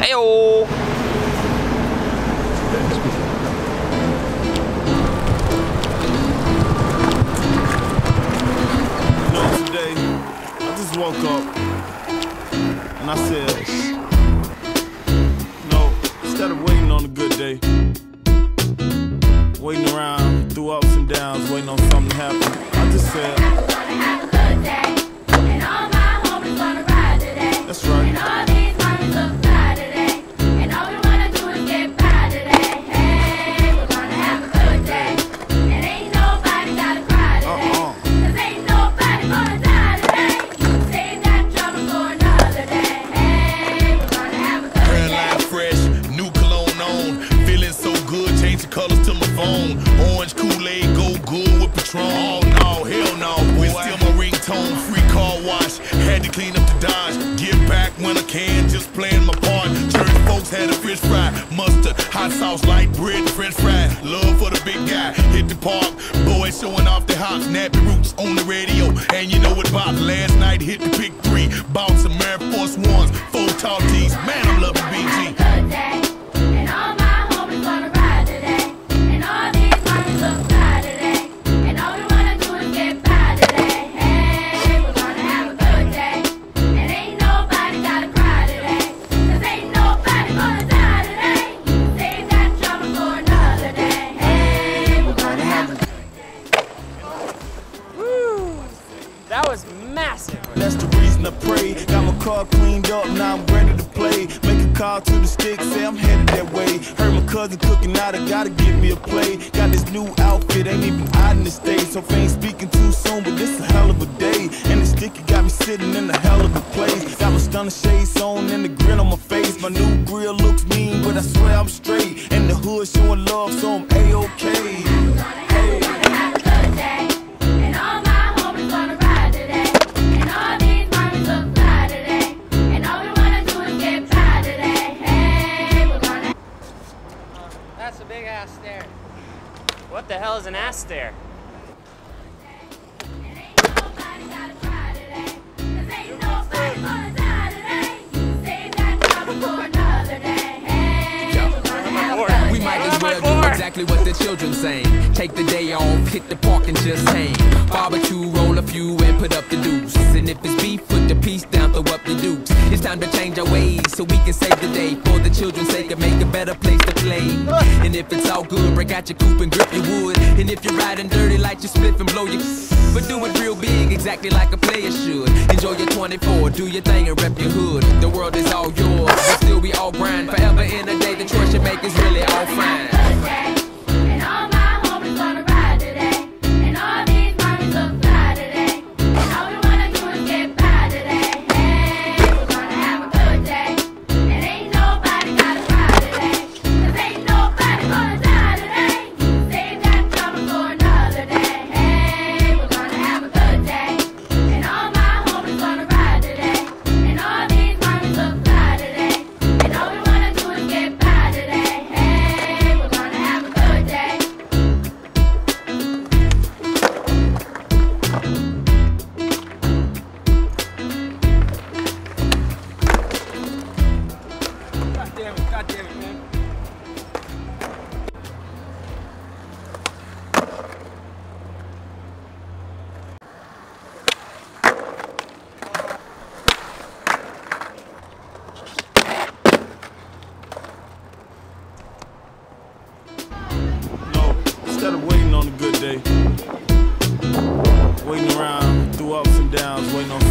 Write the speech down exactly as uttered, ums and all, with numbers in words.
Hey-o! You know, today, I just woke up and I said, you know, instead of waiting on a good day, waiting around through ups and downs, waiting on something to happen, I just said, I'm gonna have a good day, and all my homies gonna ride today. That's right. And all these homies look fly today, and all we wanna do is get by today. Hey, we're gonna have a good day, and ain't nobody gotta cry today. Uh-uh. Cause ain't nobody gonna die today. Save that drama for another day. Hey, we're gonna have a good day. Hairline fresh, new cologne on, feeling so good, change the colors to my phone. Orange Kool-Aid, go good with Patron. Oh no, hell no, boy. Still my ringtone, free car wash, had to clean up the Dodge. Give back when I can, just playing my part. Church folks had a fish fry, mustard, hot sauce, light bread, French fries. Love for the big guy, hit the park. Boys showing off their hops, nappy roots on the radio. And you know what about last night, hit the pick three. Bought some Air Force Ones, four tall tees. Man, I'm loving B G. Good day, and all my homies gonna ride today, and all these homies look fly today, and all we wanna do is get by today. Hey, we're gonna have a good day, and ain't nobody gotta cry today, cause ain't nobody gonna die today. Save that drama for another day. Hey, we're gonna have a Woo! That was massive. that's the reason I pray. Got my car cleaned up, now I'm ready to play. Make a call to the stick, say I'm headed that way. Heard my cousin cooking out, I gotta get me a play. Got this new outfit, ain't even out in the States. So if I ain't speaking too soon, but this a hell of a day. And the sticky got me sitting in a hell of a place. Got my stunner shades on and the grin on my face. My new grill looks mean, but I swear I'm straight. And the hood showing love, so I'm A-OK. Hey. have a good day, and all my homies gonna ride today, and all these homies look fly today, and all we wanna do is get by today. Hey, we're gonna That's a big ass stare. What the hell is an ass stare? and ain't nobody gotta cry today, cause ain't nobody gonna die today. Save that drama for another day. Hey, we're gonna have a good We day. might as well do exactly what the children saying. Take the day off, hit the park and just hang. Barbecue, roll a few and put up the deuce. And if it's beef, put the piece down, throw up the dukes. It's time to change our ways so we can save the day. For the children's sake and make a better place to play. And if it's all good, break out your coupe and grip your wood. And if you're riding dirty, light your spliff and blow your. But do it real big, exactly like a player should. Enjoy your twenty-four, do your thing and rep your hood. The world is all yours, but still we all grind. Forever in a day, the choice you make is really all fine. Good day, and all my homies gonna ride today, and all these homies look fly today, and all we wanna do is get by today. Hey, we're gonna have a good day, and ain't nobody gotta cry today, cause ain't nobody gonna die today. Save that drama for another day. Hey, we're gonna have a good day, and all my homies gonna ride today, and all these homies look fly today, and all we wanna do is get by today. Hey, we're gonna have a good day. God damn it, god damn it, man. No, instead of waiting on a good day, waiting around through ups and downs, waiting on